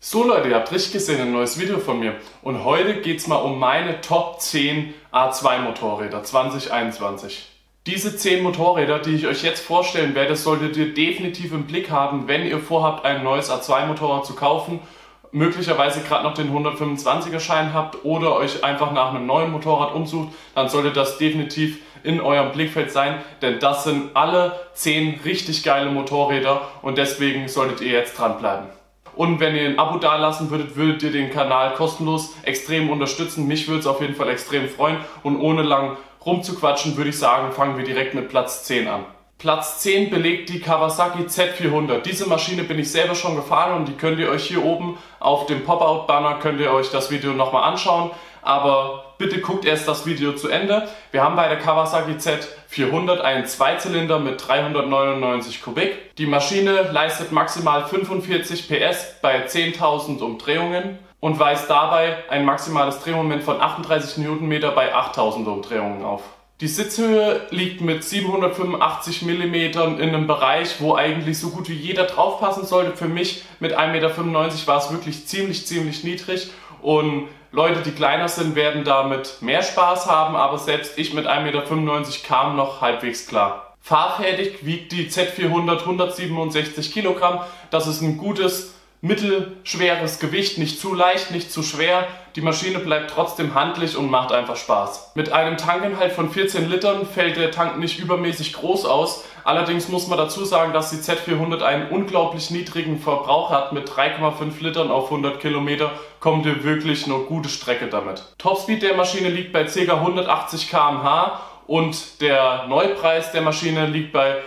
So Leute, ihr habt richtig gesehen, ein neues Video von mir. Und heute geht es mal um meine Top 10 A2 Motorräder 2021. Diese 10 Motorräder, die ich euch jetzt vorstellen werde, solltet ihr definitiv im Blick haben, wenn ihr vorhabt, ein neues A2 Motorrad zu kaufen. Möglicherweise gerade noch den 125er Schein habt oder euch einfach nach einem neuen Motorrad umsucht, dann sollte das definitiv in eurem Blickfeld sein, denn das sind alle 10 richtig geile Motorräder und deswegen solltet ihr jetzt dranbleiben. Und wenn ihr ein Abo dalassen würdet ihr den Kanal kostenlos extrem unterstützen. Mich würde es auf jeden Fall extrem freuen. Und ohne lang rumzuquatschen, würde ich sagen, fangen wir direkt mit Platz 10 an. Platz 10 belegt die Kawasaki Z400. Diese Maschine bin ich selber schon gefahren und die könnt ihr euch hier oben auf dem Pop-Out-Banner, könnt ihr euch das Video nochmal anschauen. Aber bitte guckt erst das Video zu Ende. Wir haben bei der Kawasaki Z400 einen Zweizylinder mit 399 Kubik. Die Maschine leistet maximal 45 PS bei 10.000 Umdrehungen und weist dabei ein maximales Drehmoment von 38 Newtonmeter bei 8.000 Umdrehungen auf. Die Sitzhöhe liegt mit 785 mm in einem Bereich, wo eigentlich so gut wie jeder draufpassen sollte. Für mich mit 1,95 Meter war es wirklich ziemlich niedrig. Und Leute, die kleiner sind, werden damit mehr Spaß haben, aber selbst ich mit 1,95 Meter kam noch halbwegs klar. Fahrfertig wiegt die Z400 167 Kilogramm. Das ist ein gutes, mittelschweres Gewicht, nicht zu leicht, nicht zu schwer. Die Maschine bleibt trotzdem handlich und macht einfach Spaß. Mit einem Tankinhalt von 14 Litern fällt der Tank nicht übermäßig groß aus. Allerdings muss man dazu sagen, dass die Z400 einen unglaublich niedrigen Verbrauch hat. Mit 3,5 Litern auf 100 Kilometer kommt ihr wirklich eine gute Strecke damit. Topspeed der Maschine liegt bei ca. 180 km/h und der Neupreis der Maschine liegt bei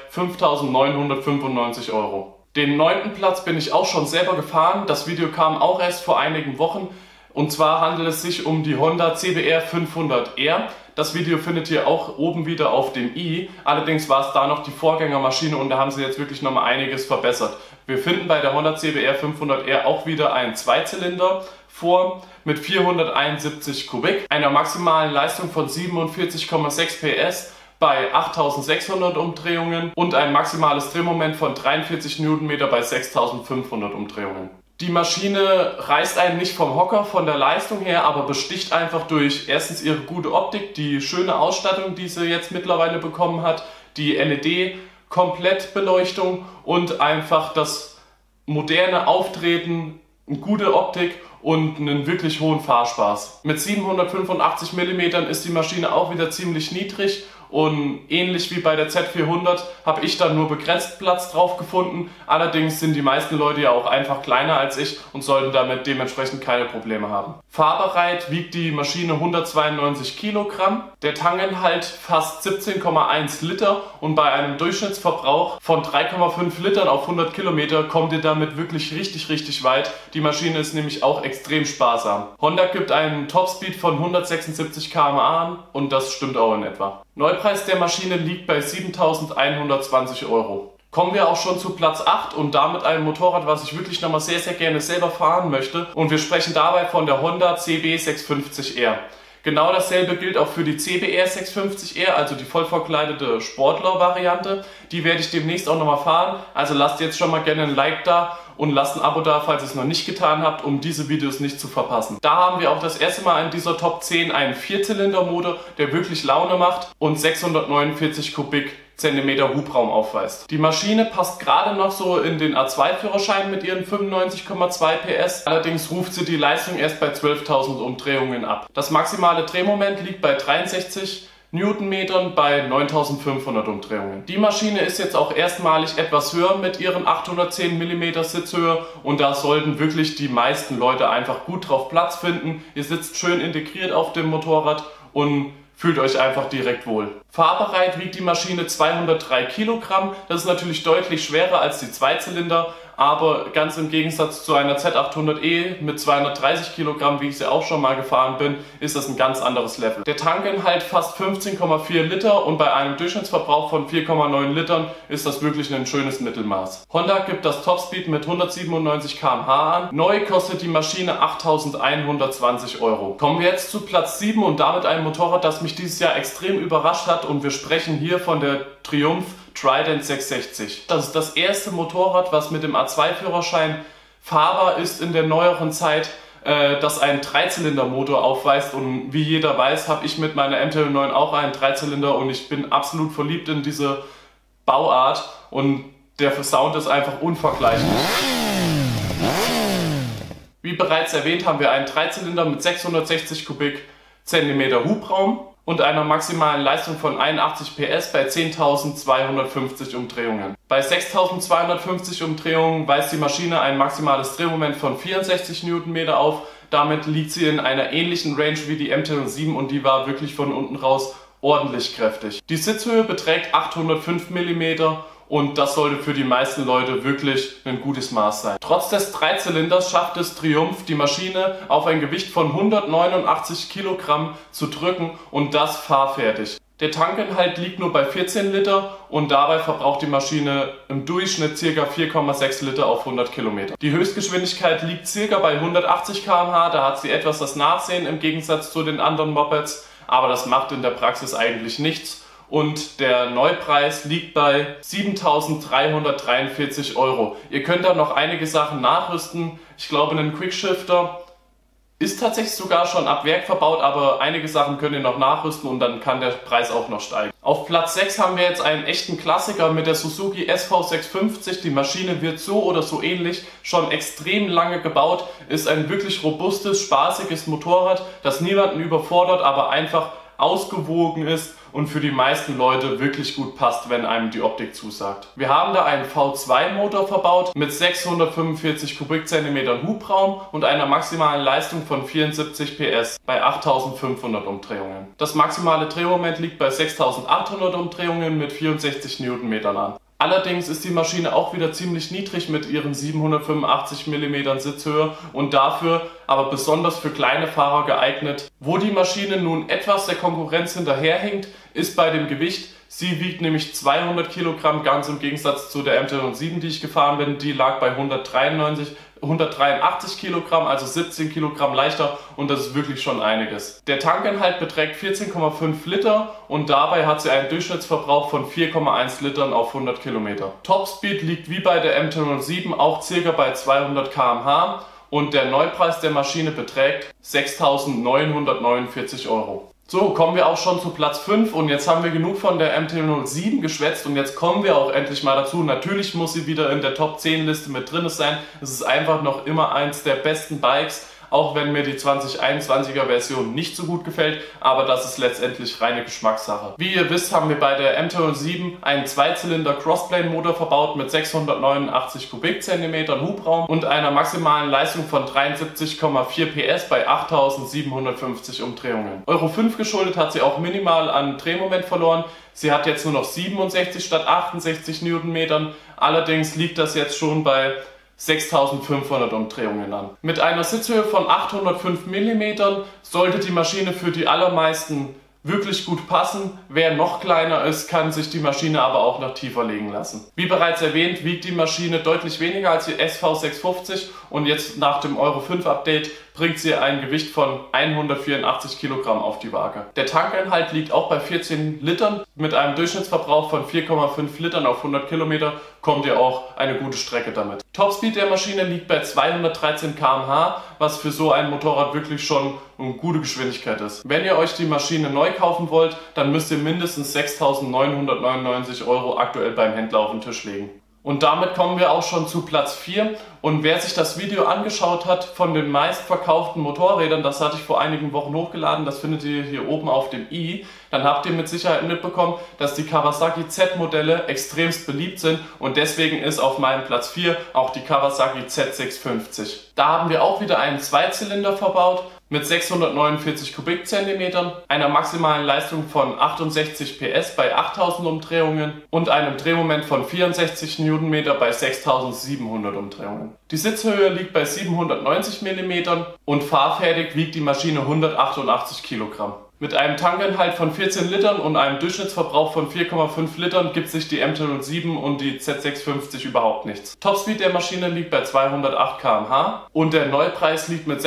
5.995 Euro. Den 9. Platz bin ich auch schon selber gefahren. Das Video kam auch erst vor einigen Wochen. Und zwar handelt es sich um die Honda CBR 500R. Das Video findet ihr auch oben wieder auf dem i. Allerdings war es da noch die Vorgängermaschine und da haben sie jetzt wirklich nochmal einiges verbessert. Wir finden bei der Honda CBR 500R auch wieder einen Zweizylinder vor mit 471 Kubik, einer maximalen Leistung von 47,6 PS bei 8600 Umdrehungen und ein maximales Drehmoment von 43 Newtonmeter bei 6500 Umdrehungen. Die Maschine reißt einen nicht vom Hocker von der Leistung her, aber besticht einfach durch erstens ihre gute Optik, die schöne Ausstattung, die sie jetzt mittlerweile bekommen hat, die LED-Komplettbeleuchtung und einfach das moderne Auftreten, eine gute Optik und einen wirklich hohen Fahrspaß. Mit 785 mm ist die Maschine auch wieder ziemlich niedrig und ähnlich wie bei der Z400 habe ich dann nur begrenzt Platz drauf gefunden. Allerdings sind die meisten Leute ja auch einfach kleiner als ich und sollten damit dementsprechend keine Probleme haben. Fahrbereit wiegt die Maschine 192 Kilogramm, der Tankinhalt fast 17,1 Liter und bei einem Durchschnittsverbrauch von 3,5 Litern auf 100 Kilometer kommt ihr damit wirklich richtig weit. Die Maschine ist nämlich auch extrem sparsam. Honda gibt einen Topspeed von 176 km/h an und das stimmt auch in etwa. Neupreis der Maschine liegt bei 7.120 Euro. Kommen wir auch schon zu Platz 8 und damit einem Motorrad, was ich wirklich nochmal sehr gerne selber fahren möchte. Und wir sprechen dabei von der Honda CB 650R. Genau dasselbe gilt auch für die CBR 650R, also die vollverkleidete Sportler-Variante. Die werde ich demnächst auch nochmal fahren, also lasst jetzt schon mal gerne ein Like da und lasst ein Abo da, falls ihr es noch nicht getan habt, um diese Videos nicht zu verpassen. Da haben wir auch das erste Mal in dieser Top 10 einen Vierzylindermotor, der wirklich Laune macht und 649 Kubikzentimeter Hubraum aufweist. Die Maschine passt gerade noch so in den A2-Führerschein mit ihren 95,2 PS, allerdings ruft sie die Leistung erst bei 12.000 Umdrehungen ab. Das maximale Drehmoment liegt bei 63 Newtonmetern bei 9.500 Umdrehungen. Die Maschine ist jetzt auch erstmalig etwas höher mit ihren 810 mm Sitzhöhe und da sollten wirklich die meisten Leute einfach gut drauf Platz finden. Ihr sitzt schön integriert auf dem Motorrad und fühlt euch einfach direkt wohl. Fahrbereit wiegt die Maschine 203 Kilogramm. Das ist natürlich deutlich schwerer als die Zweizylinder, aber ganz im Gegensatz zu einer Z800E mit 230 Kilogramm, wie ich sie auch schon mal gefahren bin, ist das ein ganz anderes Level. Der Tankinhalt fast 15,4 Liter und bei einem Durchschnittsverbrauch von 4,9 Litern ist das wirklich ein schönes Mittelmaß. Honda gibt das Topspeed mit 197 km/h an. Neu kostet die Maschine 8.120 Euro. Kommen wir jetzt zu Platz 7 und damit einem Motorrad, das mich dieses Jahr extrem überrascht hat und wir sprechen hier von der Triumph Trident 660. Das ist das erste Motorrad, was mit dem A2-Führerschein Fahrbar ist in der neueren Zeit, dass ein Dreizylindermotor aufweist, und wie jeder weiß, habe ich mit meiner MT-09 auch einen Dreizylinder und ich bin absolut verliebt in diese Bauart und der Sound ist einfach unvergleichlich. Wie bereits erwähnt, haben wir einen Dreizylinder mit 660 Kubikzentimeter Hubraum und einer maximalen Leistung von 81 PS bei 10.250 Umdrehungen. Bei 6.250 Umdrehungen weist die Maschine ein maximales Drehmoment von 64 Newtonmeter auf. Damit liegt sie in einer ähnlichen Range wie die MT-07 und die war wirklich von unten raus ordentlich kräftig. Die Sitzhöhe beträgt 805 mm und das sollte für die meisten Leute wirklich ein gutes Maß sein. Trotz des Dreizylinders schafft es Triumph, die Maschine auf ein Gewicht von 189 Kilogramm zu drücken und das fahrfertig. Der Tankinhalt liegt nur bei 14 Liter und dabei verbraucht die Maschine im Durchschnitt ca. 4,6 Liter auf 100 Kilometer. Die Höchstgeschwindigkeit liegt ca. bei 180 km/h, da hat sie etwas das Nachsehen im Gegensatz zu den anderen Mopeds, aber das macht in der Praxis eigentlich nichts. Und der Neupreis liegt bei 7.343 Euro. Ihr könnt da noch einige Sachen nachrüsten. Ich glaube, ein Quickshifter ist tatsächlich sogar schon ab Werk verbaut, aber einige Sachen könnt ihr noch nachrüsten und dann kann der Preis auch noch steigen. Auf Platz 6 haben wir jetzt einen echten Klassiker mit der Suzuki SV650. Die Maschine wird so oder so ähnlich schon extrem lange gebaut, ist ein wirklich robustes, spaßiges Motorrad, das niemanden überfordert, aber einfach ausgewogen ist und für die meisten Leute wirklich gut passt, wenn einem die Optik zusagt. Wir haben da einen V2-Motor verbaut mit 645 Kubikzentimetern Hubraum und einer maximalen Leistung von 74 PS bei 8500 Umdrehungen. Das maximale Drehmoment liegt bei 6800 Umdrehungen mit 64 Newtonmetern an. Allerdings ist die Maschine auch wieder ziemlich niedrig mit ihren 785 mm Sitzhöhe und dafür aber besonders für kleine Fahrer geeignet. Wo die Maschine nun etwas der Konkurrenz hinterherhinkt, ist bei dem Gewicht. Sie wiegt nämlich 200 Kilogramm, ganz im Gegensatz zu der MT-07, die ich gefahren bin. Die lag bei 183 Kilogramm, also 17 Kilogramm leichter und das ist wirklich schon einiges. Der Tankinhalt beträgt 14,5 Liter und dabei hat sie einen Durchschnittsverbrauch von 4,1 Litern auf 100 Kilometer. Topspeed liegt wie bei der MT-07 auch ca. bei 200 km/h und der Neupreis der Maschine beträgt 6.949 Euro. So, kommen wir auch schon zu Platz 5 und jetzt haben wir genug von der MT-07 geschwätzt und jetzt kommen wir auch endlich mal dazu. Natürlich muss sie wieder in der Top 10 Liste mit drin sein. Es ist einfach noch immer eins der besten Bikes, auch wenn mir die 2021er Version nicht so gut gefällt, aber das ist letztendlich reine Geschmackssache. Wie ihr wisst, haben wir bei der MT-07 einen Zweizylinder Crossplane-Motor verbaut mit 689 Kubikzentimetern Hubraum und einer maximalen Leistung von 73,4 PS bei 8750 Umdrehungen. Euro 5 geschuldet hat sie auch minimal an Drehmoment verloren. Sie hat jetzt nur noch 67 statt 68 Newtonmetern, allerdings liegt das jetzt schon bei 6.500 Umdrehungen an. Mit einer Sitzhöhe von 805 mm sollte die Maschine für die allermeisten wirklich gut passen. Wer noch kleiner ist, kann sich die Maschine aber auch noch tiefer legen lassen. Wie bereits erwähnt, wiegt die Maschine deutlich weniger als die SV650 und jetzt nach dem Euro 5 Update bringt sie ein Gewicht von 184 Kilogramm auf die Waage. Der Tankinhalt liegt auch bei 14 Litern. Mit einem Durchschnittsverbrauch von 4,5 Litern auf 100 Kilometer kommt ihr auch eine gute Strecke damit. Topspeed der Maschine liegt bei 213 km/h, was für so ein Motorrad wirklich schon eine gute Geschwindigkeit ist. Wenn ihr euch die Maschine neu kaufen wollt, dann müsst ihr mindestens 6.999 Euro aktuell beim Händler auf den Tisch legen. Und damit kommen wir auch schon zu Platz 4 und wer sich das Video angeschaut hat von den meistverkauften Motorrädern, das hatte ich vor einigen Wochen hochgeladen, das findet ihr hier oben auf dem i, dann habt ihr mit Sicherheit mitbekommen, dass die Kawasaki Z-Modelle extremst beliebt sind und deswegen ist auf meinem Platz 4 auch die Kawasaki Z650. Da haben wir auch wieder einen Zweizylinder verbaut mit 649 Kubikzentimetern, einer maximalen Leistung von 68 PS bei 8000 Umdrehungen und einem Drehmoment von 64 Newtonmeter bei 6700 Umdrehungen. Die Sitzhöhe liegt bei 790 mm und fahrfertig wiegt die Maschine 188 Kilogramm. Mit einem Tankinhalt von 14 Litern und einem Durchschnittsverbrauch von 4,5 Litern gibt sich die MT-07 und die Z650 überhaupt nichts. Topspeed der Maschine liegt bei 208 km/h und der Neupreis liegt mit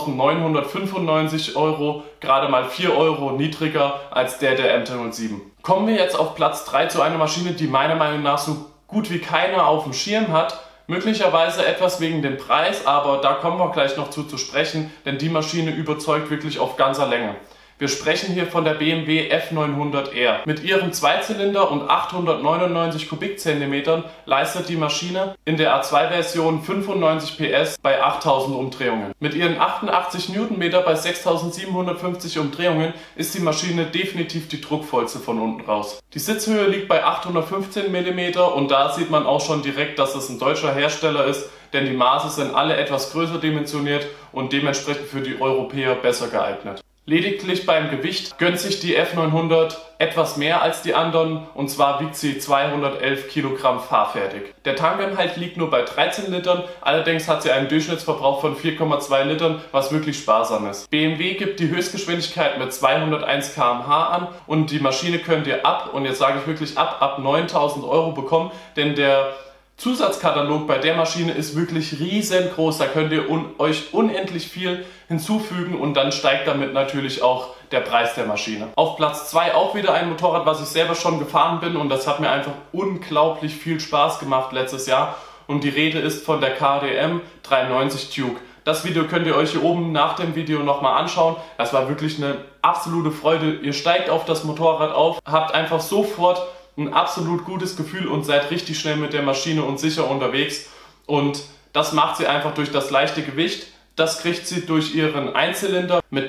6.995 Euro gerade mal 4 Euro niedriger als der MT-07. Kommen wir jetzt auf Platz 3 zu einer Maschine, die meiner Meinung nach so gut wie keiner auf dem Schirm hat. Möglicherweise etwas wegen dem Preis, aber da kommen wir gleich noch zu sprechen, denn die Maschine überzeugt wirklich auf ganzer Länge. Wir sprechen hier von der BMW F900R. Mit ihrem Zweizylinder und 899 Kubikzentimetern leistet die Maschine in der A2-Version 95 PS bei 8000 Umdrehungen. Mit ihren 88 Newtonmeter bei 6750 Umdrehungen ist die Maschine definitiv die druckvollste von unten raus. Die Sitzhöhe liegt bei 815 mm und da sieht man auch schon direkt, dass es ein deutscher Hersteller ist, denn die Maße sind alle etwas größer dimensioniert und dementsprechend für die Europäer besser geeignet. Lediglich beim Gewicht gönnt sich die F900 etwas mehr als die anderen, und zwar wiegt sie 211 Kilogramm fahrfertig. Der Tankinhalt liegt nur bei 13 Litern, allerdings hat sie einen Durchschnittsverbrauch von 4,2 Litern, was wirklich sparsam ist. BMW gibt die Höchstgeschwindigkeit mit 201 km/h an und die Maschine könnt ihr und jetzt sage ich wirklich ab 9.000 Euro bekommen, denn der Zusatzkatalog bei der Maschine ist wirklich riesengroß, da könnt ihr euch unendlich viel hinzufügen und dann steigt damit natürlich auch der Preis der Maschine. Auf Platz 2 auch wieder ein Motorrad, was ich selber schon gefahren bin und das hat mir einfach unglaublich viel Spaß gemacht letztes Jahr und die Rede ist von der KTM 390 Duke. Das Video könnt ihr euch hier oben nach dem Video nochmal anschauen. Das war wirklich eine absolute Freude. Ihr steigt auf das Motorrad auf, habt einfach sofort ein absolut gutes Gefühl und seid richtig schnell mit der Maschine und sicher unterwegs. Und das macht sie einfach durch das leichte Gewicht. Das kriegt sie durch ihren Einzylinder mit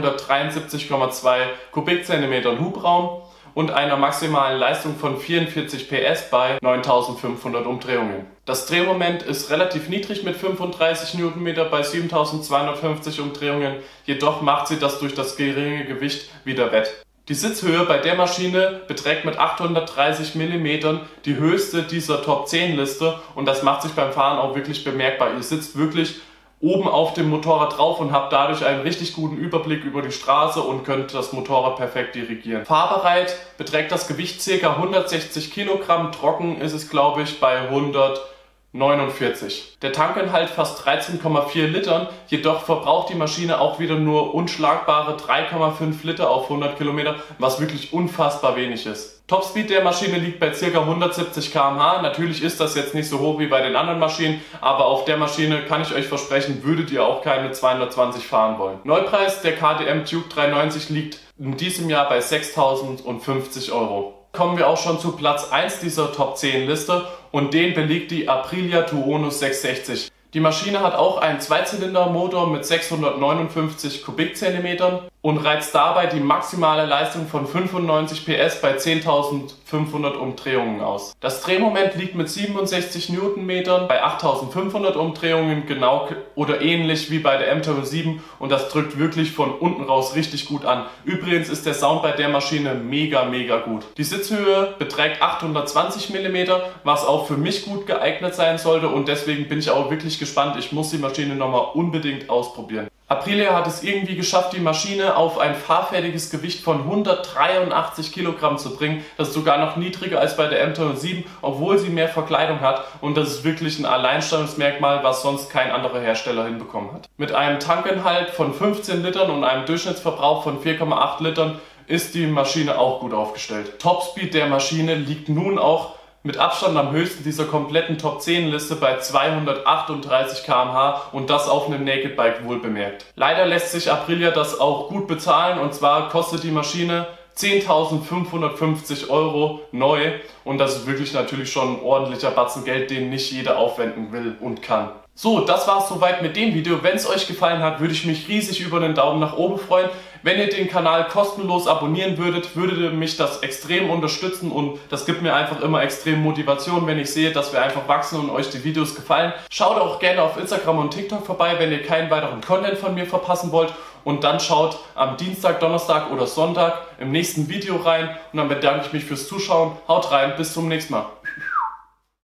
373,2 Kubikzentimetern Hubraum und einer maximalen Leistung von 44 PS bei 9500 Umdrehungen. Das Drehmoment ist relativ niedrig mit 35 Newtonmeter bei 7250 Umdrehungen, jedoch macht sie das durch das geringe Gewicht wieder wett. Die Sitzhöhe bei der Maschine beträgt mit 830 mm die höchste dieser Top 10 Liste und das macht sich beim Fahren auch wirklich bemerkbar. Ihr sitzt wirklich oben auf dem Motorrad drauf und habt dadurch einen richtig guten Überblick über die Straße und könnt das Motorrad perfekt dirigieren. Fahrbereit beträgt das Gewicht ca. 160 Kilogramm, trocken ist es glaube ich bei 149. Der Tankinhalt fast 13,4 Litern, jedoch verbraucht die Maschine auch wieder nur unschlagbare 3,5 Liter auf 100 Kilometer, was wirklich unfassbar wenig ist. Topspeed der Maschine liegt bei ca. 170 km/h. Natürlich ist das jetzt nicht so hoch wie bei den anderen Maschinen, aber auf der Maschine kann ich euch versprechen, würdet ihr auch keine 220 fahren wollen. Neupreis der KTM Duke 390 liegt in diesem Jahr bei 6.050 Euro. Kommen wir auch schon zu Platz 1 dieser Top 10 Liste und den belegt die Aprilia Tuono 660. Die Maschine hat auch einen Zweizylindermotor mit 659 Kubikzentimetern und reizt dabei die maximale Leistung von 95 PS bei 10.500 Umdrehungen aus. Das Drehmoment liegt mit 67 Newtonmetern bei 8.500 Umdrehungen genau oder ähnlich wie bei der M7 und das drückt wirklich von unten raus richtig gut an. Übrigens ist der Sound bei der Maschine mega gut. Die Sitzhöhe beträgt 820 mm, was auch für mich gut geeignet sein sollte und deswegen bin ich auch wirklich gespannt. Ich muss die Maschine nochmal unbedingt ausprobieren. Aprilia hat es irgendwie geschafft, die Maschine auf ein fahrfertiges Gewicht von 183 Kilogramm zu bringen. Das ist sogar noch niedriger als bei der M7, obwohl sie mehr Verkleidung hat. Und das ist wirklich ein Alleinstellungsmerkmal, was sonst kein anderer Hersteller hinbekommen hat. Mit einem Tankinhalt von 15 Litern und einem Durchschnittsverbrauch von 4,8 Litern ist die Maschine auch gut aufgestellt. Topspeed der Maschine liegt nun auch mit Abstand am höchsten dieser kompletten Top 10 Liste bei 238 km/h und das auf einem Naked Bike wohlbemerkt. Leider lässt sich Aprilia das auch gut bezahlen und zwar kostet die Maschine 10.550 Euro neu und das ist wirklich natürlich schon ein ordentlicher Batzen Geld, den nicht jeder aufwenden will und kann. So, das war's soweit mit dem Video. Wenn es euch gefallen hat, würde ich mich riesig über einen Daumen nach oben freuen. Wenn ihr den Kanal kostenlos abonnieren würdet, würde mich das extrem unterstützen und das gibt mir einfach immer extrem Motivation, wenn ich sehe, dass wir einfach wachsen und euch die Videos gefallen. Schaut auch gerne auf Instagram und TikTok vorbei, wenn ihr keinen weiteren Content von mir verpassen wollt. Und dann schaut am Dienstag, Donnerstag oder Sonntag im nächsten Video rein und dann bedanke ich mich fürs Zuschauen. Haut rein, bis zum nächsten Mal.